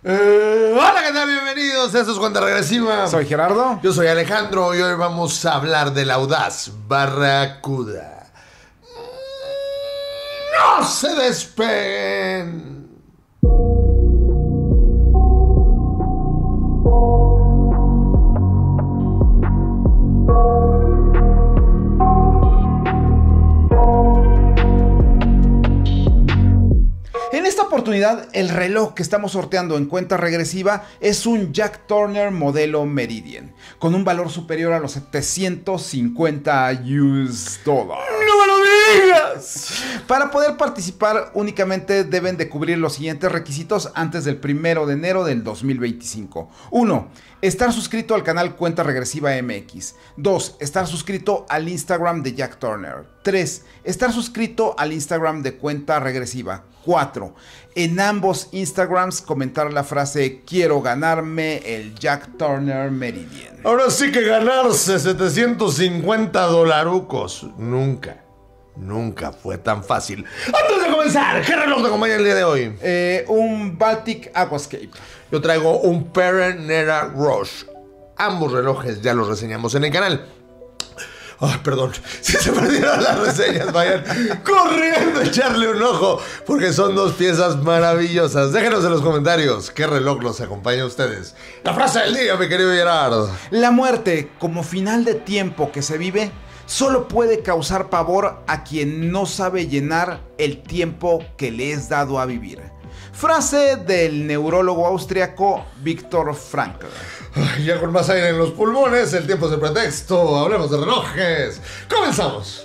Hola, ¿qué tal? Bienvenidos. Esto es Cuenta Regresiva. Soy Gerardo. Yo soy Alejandro y hoy vamos a hablar del audaz Barracuda. ¡No se despeguen! En esta oportunidad, el reloj que estamos sorteando en Cuenta Regresiva es un Jack Turner modelo Meridian, con un valor superior a los 750 US dólares. ¡No me lo digas! Para poder participar, únicamente deben de cubrir los siguientes requisitos antes del 1 de enero del 2025. 1. Estar suscrito al canal Cuenta Regresiva MX. 2. Estar suscrito al Instagram de Jack Turner. 3. Estar suscrito al Instagram de Cuenta Regresiva. 4. En ambos Instagrams comentar la frase "Quiero ganarme el Jack Turner Meridian". Ahora sí que ganarse 750 dolarucos. Nunca fue tan fácil. Antes de comenzar, ¿qué reloj te acompaña el día de hoy? Un Baltic Aquascape. Yo traigo un Perennera Rush. Ambos relojes ya los reseñamos en el canal. Ay, perdón, si se perdieron las reseñas, vayan corriendo a echarle un ojo, porque son dos piezas maravillosas. Déjenos en los comentarios qué reloj los acompaña a ustedes. La frase del día, mi querido Gerard. La muerte, como final de tiempo que se vive, solo puede causar pavor a quien no sabe llenar el tiempo que le es dado a vivir. Frase del neurólogo austriaco Viktor Frankl. Ya con más aire en los pulmones, el tiempo es el pretexto. Hablemos de relojes. ¡Comenzamos!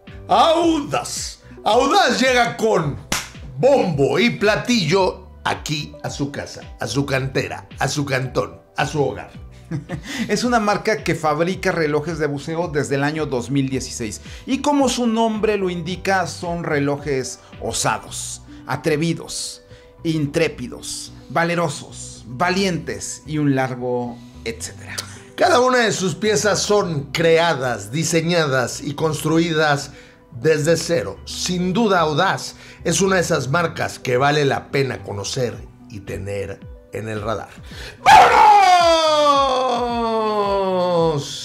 Audaz. Audaz llega con bombo y platillo aquí a su casa, a su cantera, a su cantón, a su hogar. Es una marca que fabrica relojes de buceo desde el año 2016 y como su nombre lo indica, son relojes osados, atrevidos, intrépidos, valerosos, valientes y un largo etcétera. Cada una de sus piezas son creadas, diseñadas y construidas desde cero. Sin duda, Audaz es una de esas marcas que vale la pena conocer y tener en el radar. ¡Vámonos!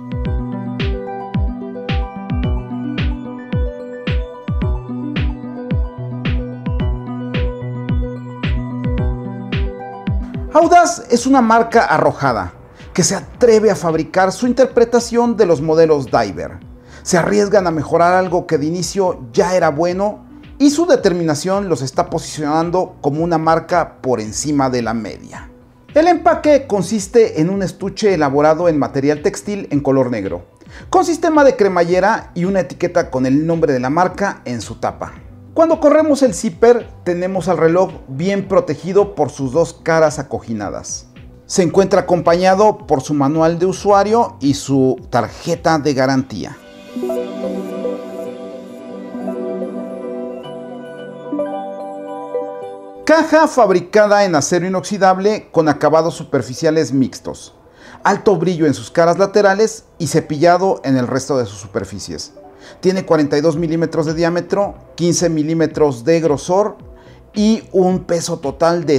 Audaz es una marca arrojada que se atreve a fabricar su interpretación de los modelos Diver. Se arriesgan a mejorar algo que de inicio ya era bueno y su determinación los está posicionando como una marca por encima de la media. El empaque consiste en un estuche elaborado en material textil en color negro, con sistema de cremallera y una etiqueta con el nombre de la marca en su tapa. Cuando corremos el zipper, tenemos al reloj bien protegido por sus dos caras acoginadas. Se encuentra acompañado por su manual de usuario y su tarjeta de garantía. Caja fabricada en acero inoxidable con acabados superficiales mixtos, alto brillo en sus caras laterales y cepillado en el resto de sus superficies. Tiene 42 milímetros de diámetro, 15 milímetros de grosor y un peso total de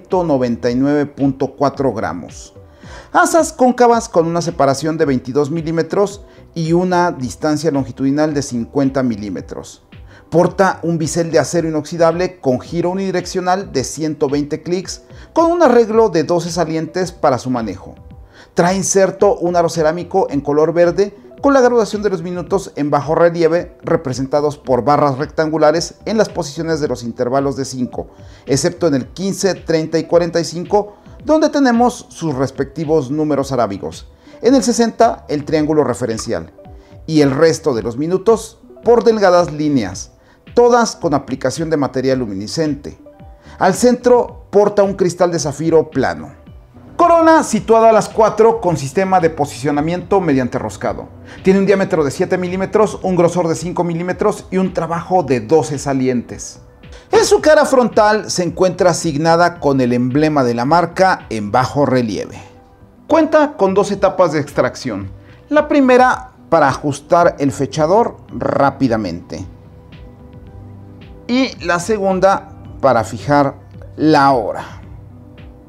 199.4 gramos. Asas cóncavas con una separación de 22 milímetros y una distancia longitudinal de 50 milímetros. Porta un bisel de acero inoxidable con giro unidireccional de 120 clics con un arreglo de 12 salientes para su manejo. Trae inserto un aro cerámico en color verde con la graduación de los minutos en bajo relieve representados por barras rectangulares en las posiciones de los intervalos de 5, excepto en el 15, 30 y 45, donde tenemos sus respectivos números arábigos. En el 60, el triángulo referencial. Y el resto de los minutos por delgadas líneas, todas con aplicación de material luminiscente. Al centro porta un cristal de zafiro plano. Corona situada a las 4 con sistema de posicionamiento mediante roscado. Tiene un diámetro de 7 milímetros, un grosor de 5 milímetros y un trabajo de 12 salientes. En su cara frontal se encuentra asignada con el emblema de la marca en bajo relieve. Cuenta con dos etapas de extracción. La primera para ajustar el fechador rápidamente. Y la segunda para fijar la hora.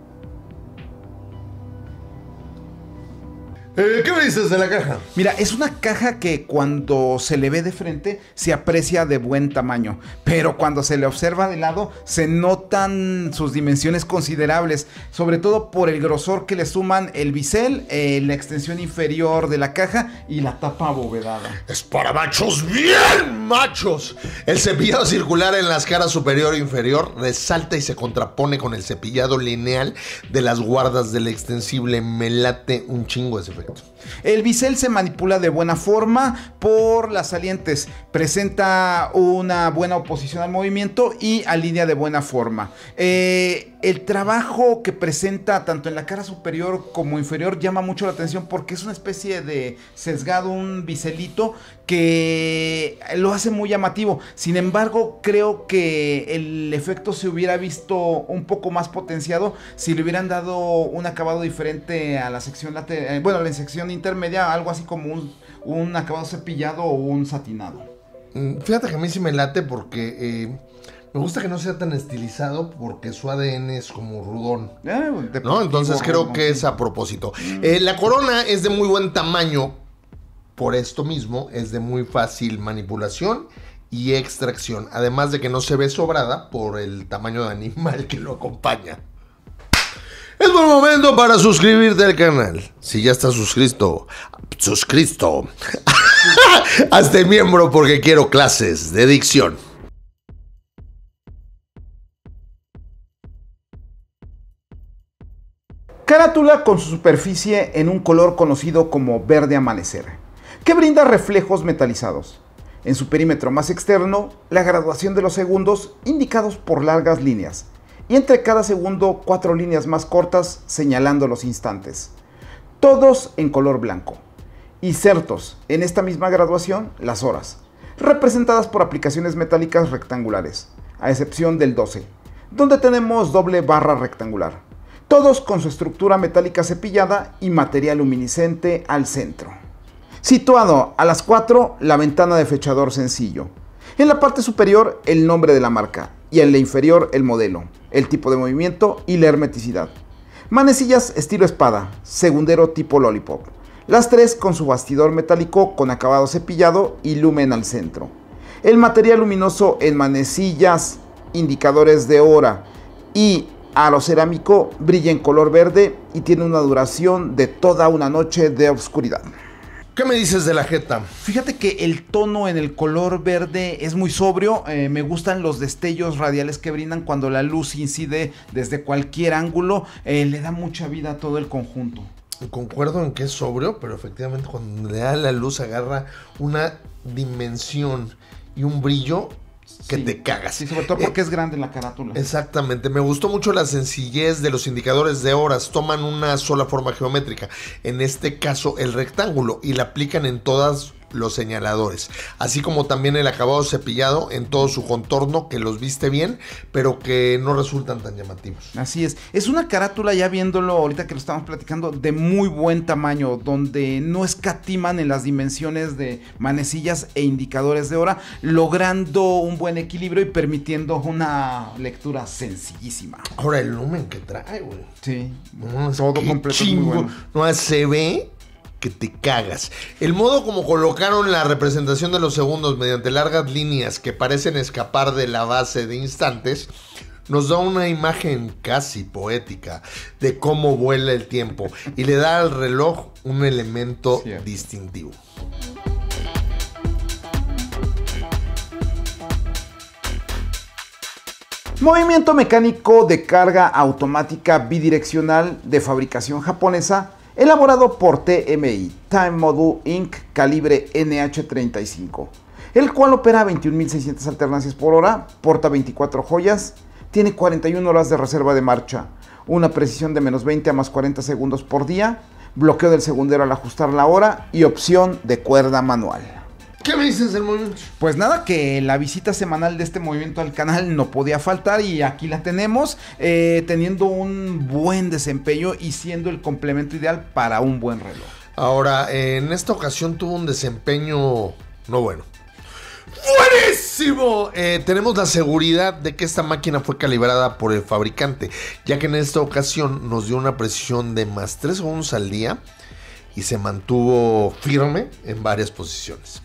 ¿Qué me dices de la caja? Mira, es una caja que cuando se le ve de frente se aprecia de buen tamaño, pero cuando se le observa de lado se notan sus dimensiones considerables, sobre todo por el grosor que le suman el bisel, la extensión inferior de la caja y la tapa abovedada. Es para machos bien machos. El cepillado circular en las caras superior e inferior resalta y se contrapone con el cepillado lineal de las guardas del extensible. Me late un chingo ese efecto. El bisel se manipula de buena forma por las salientes, presenta una buena oposición al movimiento y alinea de buena forma. El trabajo que presenta tanto en la cara superior como inferior llama mucho la atención porque es una especie de sesgado, un biselito que lo hace muy llamativo. Sin embargo, creo que el efecto se hubiera visto un poco más potenciado si le hubieran dado un acabado diferente a la sección lateral, bueno, la sección intermedia, algo así como un acabado cepillado o un satinado. Fíjate que a mí sí me late porque me gusta que no sea tan estilizado porque su ADN es como rudón, ¿no? Entonces creo que es a propósito. La corona es de muy buen tamaño, por esto mismo es de muy fácil manipulación y extracción, además de que no se ve sobrada por el tamaño de animal que lo acompaña. Es buen momento para suscribirte al canal. Si ya estás suscrito, hazte miembro porque quiero clases de dicción. Carátula con su superficie en un color conocido como verde amanecer, que brinda reflejos metalizados. En su perímetro más externo, la graduación de los segundos indicados por largas líneas, y entre cada segundo 4 líneas más cortas señalando los instantes, todos en color blanco. Insertos en esta misma graduación las horas, representadas por aplicaciones metálicas rectangulares, a excepción del 12, donde tenemos doble barra rectangular, todos con su estructura metálica cepillada y material luminiscente al centro. Situado a las 4, la ventana de fechador sencillo. En la parte superior, el nombre de la marca y en la inferior, el modelo, el tipo de movimiento y la hermeticidad. Manecillas estilo espada, segundero tipo lollipop. Las 3 con su bastidor metálico con acabado cepillado y lumen al centro. El material luminoso en manecillas, indicadores de hora y aro cerámico brilla en color verde y tiene una duración de toda una noche de oscuridad. ¿Qué me dices de la jeta? Fíjate que el tono en el color verde es muy sobrio. Me gustan los destellos radiales que brindan cuando la luz incide desde cualquier ángulo. Le da mucha vida a todo el conjunto. Concuerdo en que es sobrio, pero efectivamente cuando le da la luz agarra una dimensión y un brillo que te cagas. Sí, sobre todo porque es grande la carátula. Exactamente, me gustó mucho la sencillez de los indicadores de horas. Toman una sola forma geométrica, en este caso el rectángulo, y la aplican en todos los señaladores, así como también el acabado cepillado en todo su contorno, que los viste bien, pero que no resultan tan llamativos. Así es una carátula, ya viéndolo ahorita que lo estamos platicando, de muy buen tamaño, donde no escatiman en las dimensiones de manecillas e indicadores de hora, logrando un buen equilibrio y permitiendo una lectura sencillísima. Ahora el lumen que trae, güey. Sí, no, todo completo. Chingo. Muy bueno. No, se ve que te cagas. El modo como colocaron la representación de los segundos mediante largas líneas que parecen escapar de la base de instantes nos da una imagen casi poética de cómo vuela el tiempo y le da al reloj un elemento distintivo. Movimiento mecánico de carga automática bidireccional de fabricación japonesa, elaborado por TMI, Time Module Inc., calibre NH35, el cual opera a 21.600 alternancias por hora, porta 24 joyas, tiene 41 horas de reserva de marcha, una precisión de menos 20 a más 40 segundos por día, bloqueo del segundero al ajustar la hora y opción de cuerda manual. ¿Qué me dices del movimiento? Pues nada, que la visita semanal de este movimiento al canal no podía faltar y aquí la tenemos, teniendo un buen desempeño y siendo el complemento ideal para un buen reloj. Ahora, en esta ocasión tuvo un desempeño no bueno. ¡Buenísimo! Tenemos la seguridad de que esta máquina fue calibrada por el fabricante, ya que en esta ocasión nos dio una precisión de más 3 segundos al día y se mantuvo firme en varias posiciones.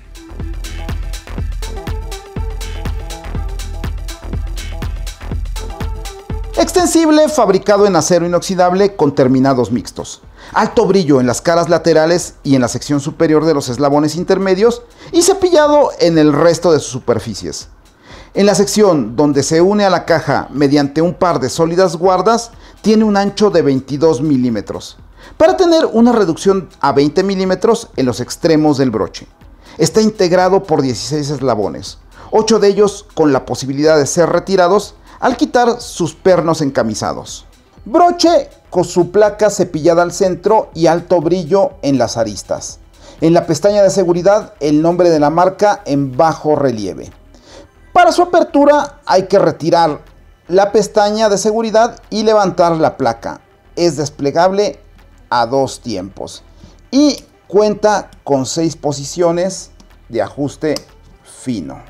Extensible fabricado en acero inoxidable con terminados mixtos. Alto brillo en las caras laterales y en la sección superior de los eslabones intermedios y cepillado en el resto de sus superficies. En la sección donde se une a la caja mediante un par de sólidas guardas, tiene un ancho de 22 milímetros, para tener una reducción a 20 milímetros en los extremos del broche. Está integrado por 16 eslabones, 8 de ellos con la posibilidad de ser retirados al quitar sus pernos encamisados. Broche con su placa cepillada al centro y alto brillo en las aristas. En la pestaña de seguridad, el nombre de la marca en bajo relieve. Para su apertura hay que retirar la pestaña de seguridad y levantar la placa. Es desplegable a 2 tiempos y cuenta con 6 posiciones de ajuste fino.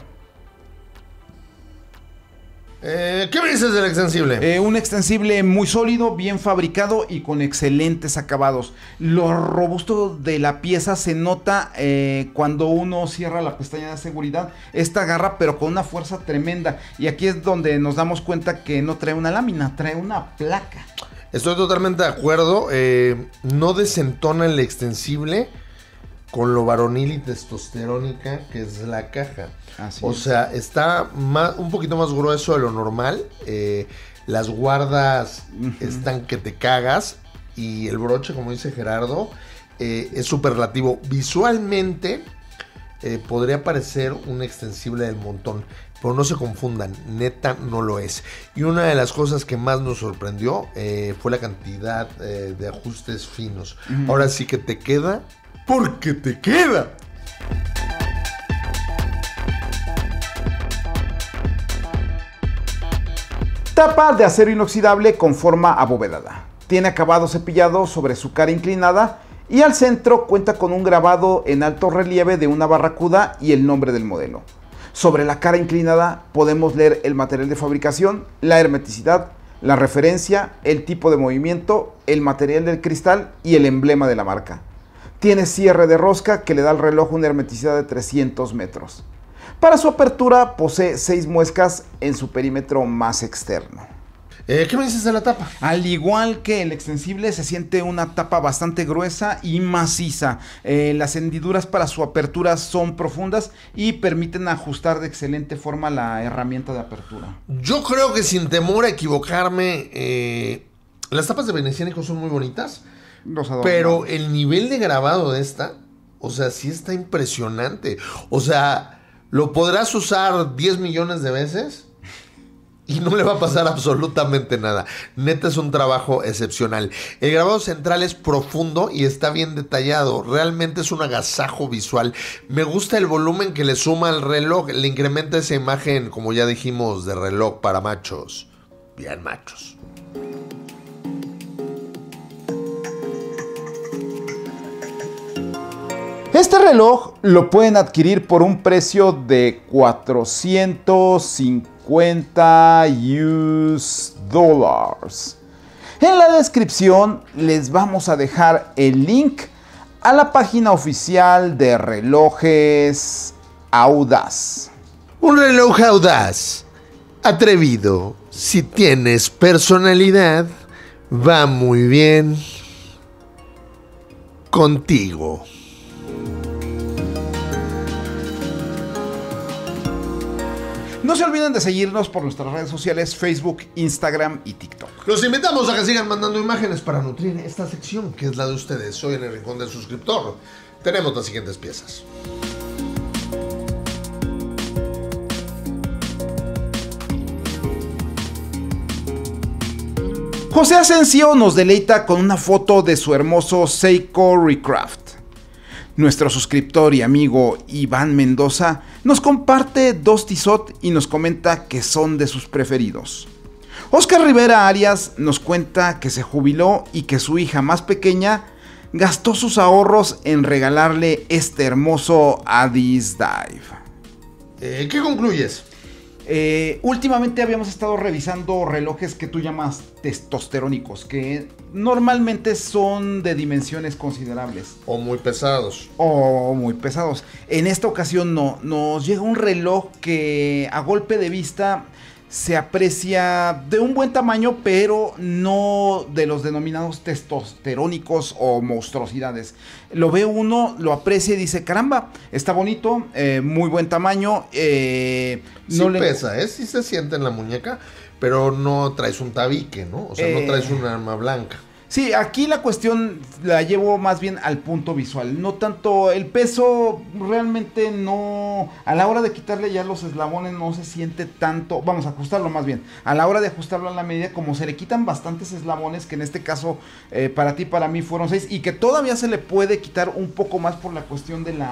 ¿Qué me dices del extensible? Un extensible muy sólido, bien fabricado y con excelentes acabados. Lo robusto de la pieza se nota cuando uno cierra la pestaña de seguridad. Esta agarra pero con una fuerza tremenda. Y aquí es donde nos damos cuenta que no trae una lámina, trae una placa. Estoy totalmente de acuerdo. No desentona el extensible con lo varonil y testosterónica que es la caja. O sea, está un poquito más grueso de lo normal. Las guardas están que te cagas. Y el broche, como dice Gerardo, es superlativo. Visualmente podría parecer un extensible del montón, pero no se confundan, neta no lo es. Y una de las cosas que más nos sorprendió fue la cantidad de ajustes finos. Ahora sí que te queda porque te queda. Tapa de acero inoxidable con forma abovedada. Tiene acabado cepillado sobre su cara inclinada y al centro cuenta con un grabado en alto relieve de una barracuda y el nombre del modelo. Sobre la cara inclinada podemos leer el material de fabricación, la hermeticidad, la referencia, el tipo de movimiento, el material del cristal y el emblema de la marca. Tiene cierre de rosca que le da al reloj una hermeticidad de 300 metros. Para su apertura posee 6 muescas en su perímetro más externo. ¿Qué me dices de la tapa? Al igual que el extensible, se siente una tapa bastante gruesa y maciza. Las hendiduras para su apertura son profundas y permiten ajustar de excelente forma la herramienta de apertura. Yo creo que sin temor a equivocarme, las tapas de veneciánico son muy bonitas, pero el nivel de grabado de esta, o sea, sí está impresionante. O sea, lo podrás usar 10 millones de veces y no le va a pasar absolutamente nada. Neta es un trabajo excepcional. El grabado central es profundo y está bien detallado. Realmente es un agasajo visual. Me gusta el volumen que le suma al reloj. Le incrementa esa imagen, como ya dijimos, de reloj para machos. Bien machos. Este reloj lo pueden adquirir por un precio de $450 US. En la descripción les vamos a dejar el link a la página oficial de Relojes Audaz. Un reloj audaz, atrevido, si tienes personalidad, va muy bien contigo. No se olviden de seguirnos por nuestras redes sociales, Facebook, Instagram y TikTok. Los invitamos a que sigan mandando imágenes para nutrir esta sección, que es la de ustedes. Hoy en el Rincón del Suscriptor tenemos las siguientes piezas. José Asensio nos deleita con una foto de su hermoso Seiko Recraft. Nuestro suscriptor y amigo Iván Mendoza nos comparte 2 Tissot y nos comenta que son de sus preferidos. Oscar Rivera Arias nos cuenta que se jubiló y que su hija más pequeña gastó sus ahorros en regalarle este hermoso Addis Dive. ¿Qué concluyes? Últimamente habíamos estado revisando relojes que tú llamas testosterónicos, que normalmente son de dimensiones considerables. O muy pesados. O muy pesados. En esta ocasión no, nos llega un reloj que a golpe de vista se aprecia de un buen tamaño, pero no de los denominados testosterónicos o monstruosidades. Lo ve uno, lo aprecia y dice, caramba, está bonito, muy buen tamaño. Sí pesa, sí se siente en la muñeca, pero no traes un tabique, ¿no? O sea, no traes un arma blanca. Sí, aquí la cuestión la llevo más bien al punto visual, no tanto el peso, realmente no, a la hora de quitarle ya los eslabones no se siente tanto, vamos a ajustarlo más bien, a la hora de ajustarlo a la medida, como se le quitan bastantes eslabones, que en este caso para ti, para mí fueron 6, y que todavía se le puede quitar un poco más por la cuestión de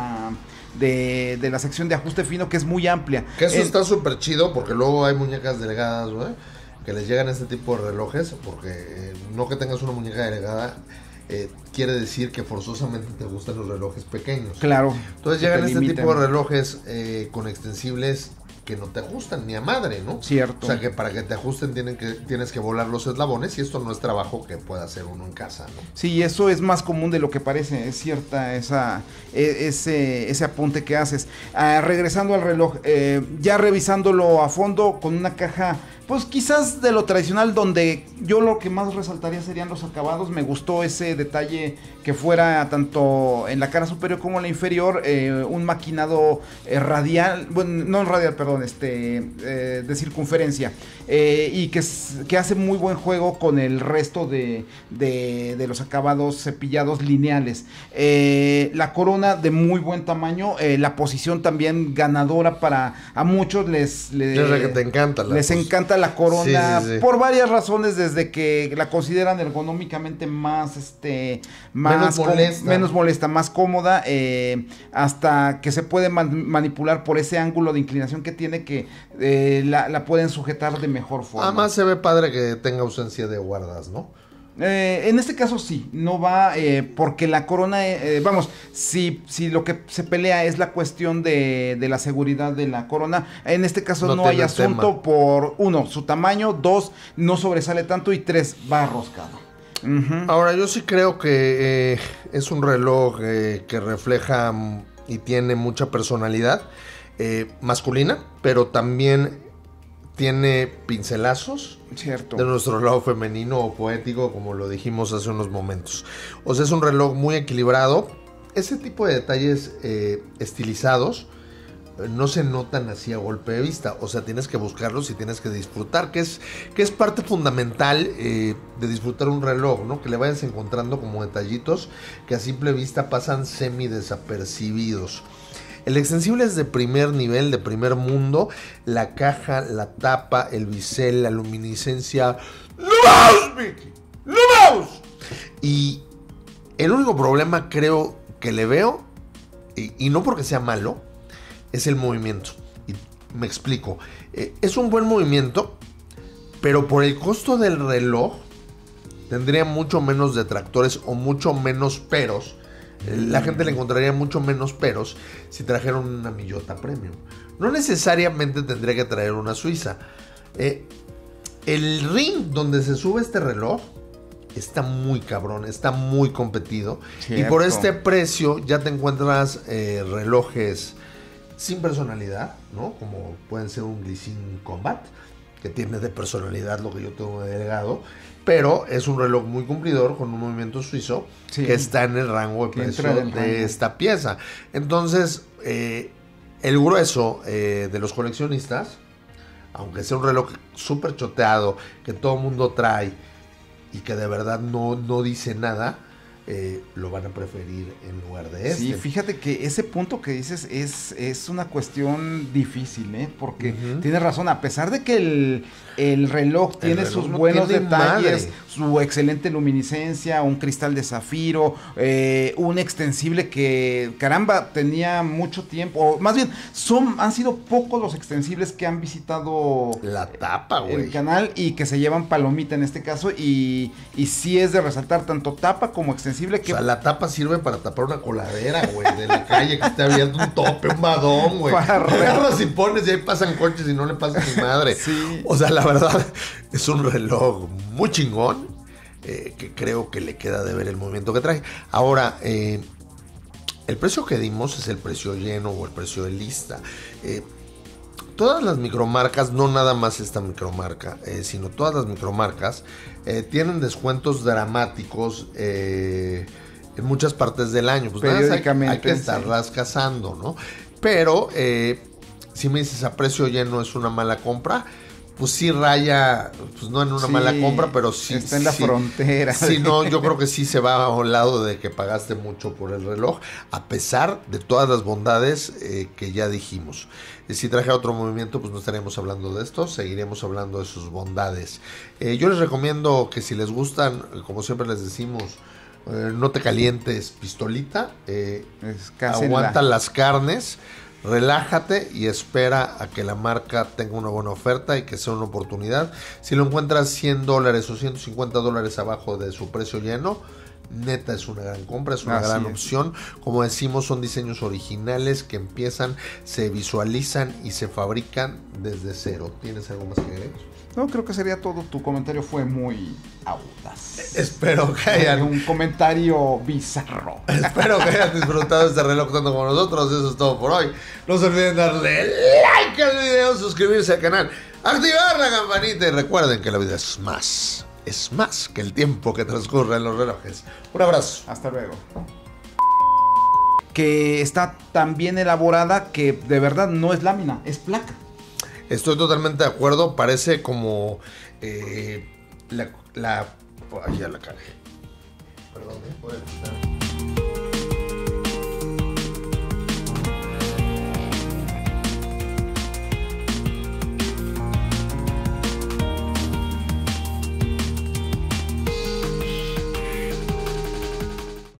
la sección de ajuste fino, que es muy amplia. Que eso está súper chido, porque luego hay muñecas delgadas, güey, que les llegan este tipo de relojes, porque no que tengas una muñeca delgada quiere decir que forzosamente te gustan los relojes pequeños. Claro. Entonces llegan este tipo de relojes con extensibles que no te ajustan ni a madre, ¿no? Cierto. O sea, que para que te ajusten tienes que volar los eslabones, y esto no es trabajo que pueda hacer uno en casa, ¿no? Sí, eso es más común de lo que parece, es cierta ese apunte que haces. Regresando al reloj, ya revisándolo a fondo con una caja, pues quizás de lo tradicional, donde yo lo que más resaltaría serían los acabados. Me gustó ese detalle que fuera tanto en la cara superior como en la inferior, un maquinado radial, bueno, no radial, perdón, de circunferencia, y que hace muy buen juego con el resto de los acabados cepillados lineales. La corona de muy buen tamaño, la posición también ganadora para a muchos les encanta la corona, sí. Por varias razones, desde que la consideran ergonómicamente menos molesta, más cómoda, hasta que se puede manipular por ese ángulo de inclinación que tiene, que la pueden sujetar de mejor forma. Además se ve padre que tenga ausencia de guardas, ¿no? En este caso sí, no va, porque la corona, vamos, si lo que se pelea es la cuestión de la seguridad de la corona, en este caso no hay asunto tema. Por 1, su tamaño, 2, no sobresale tanto, y 3, va arroscado. Ahora, yo sí creo que es un reloj que refleja y tiene mucha personalidad masculina, pero también tiene pincelazos, cierto, de nuestro lado femenino o poético, como lo dijimos hace unos momentos. O sea, es un reloj muy equilibrado. Ese tipo de detalles estilizados no se notan así a golpe de vista. O sea, tienes que buscarlos y tienes que disfrutar, que es parte fundamental de disfrutar un reloj, ¿no? Que le vayas encontrando como detallitos que a simple vista pasan semi desapercibidos. El extensible es de primer nivel, de primer mundo. La caja, la tapa, el bisel, la luminiscencia. ¡No vamos, Mickey! ¡No vamos! Y el único problema creo que le veo, y no porque sea malo, es el movimiento. Y me explico. Es un buen movimiento, pero por el costo del reloj tendría mucho menos detractores o mucho menos peros. La gente le encontraría mucho menos peros si trajeron una Millota Premium. No necesariamente tendría que traer una suiza. El ring donde se sube este reloj está muy cabrón, está muy competido. Cierto. Y por este precio ya te encuentras relojes sin personalidad, ¿no? Como pueden ser un Glycine Combat, que tiene de personalidad lo que yo tengo de Delgado, pero es un reloj muy cumplidor con un movimiento suizo, sí, que está en el rango de precio de esta pieza. Entonces, el grueso de los coleccionistas, aunque sea un reloj súper choteado, que todo el mundo trae y que de verdad no dice nada, lo van a preferir en lugar de este. Sí, fíjate que ese punto que dices es una cuestión difícil, porque tienes razón, a pesar de que el reloj tiene sus buenos detalles, su excelente luminiscencia, un cristal de zafiro, un extensible que, caramba, tenía mucho tiempo, o más bien, han sido pocos los extensibles que han visitado la tapa, güey, el canal y que se llevan palomita en este caso, y sí es de resaltar tanto tapa como extensible. Que... O sea, la tapa sirve para tapar una coladera, güey, de la calle que esté abierto, un tope, un badón, güey. Agarras y pones y ahí pasan coches y no le pasa ni madre. Sí. O sea, la verdad, es un reloj muy chingón, que creo que le queda de ver el movimiento que trae. Ahora, el precio que dimos es el precio lleno o el precio de lista. Todas las micromarcas, no nada más esta micromarca, sino todas las micromarcas tienen descuentos dramáticos en muchas partes del año. Pues periódicamente. Hay que estarlas cazando, ¿no? Pero si me dices a precio lleno es una mala compra, pues sí raya, pues no en una mala compra, pero sí. Está en la frontera. Sí, no, yo creo que sí se va a un lado de que pagaste mucho por el reloj, a pesar de todas las bondades que ya dijimos. Si traje otro movimiento, pues no estaremos hablando de esto, seguiremos hablando de sus bondades. Yo les recomiendo que si les gustan, como siempre les decimos, no te calientes, pistolita, aguanta las carnes, relájate y espera a que la marca tenga una buena oferta y que sea una oportunidad. Si lo encuentras $100 o $150 abajo de su precio lleno, neta es una gran compra, es una gran opción. Como decimos, son diseños originales que empiezan, se visualizan y se fabrican desde cero. ¿Tienes algo más que agregar? No, creo que sería todo. Tu comentario fue muy audaz. Espero que hayan... Un comentario bizarro. Espero que hayan disfrutado este reloj tanto como nosotros. Eso es todo por hoy. No se olviden darle like al video, suscribirse al canal, activar la campanita y recuerden que la vida es más que el tiempo que transcurre en los relojes. Un abrazo. Hasta luego. Que está tan bien elaborada que de verdad no es lámina, es placa. Estoy totalmente de acuerdo. Parece como ay, ya la cagué. Perdón, puede estar.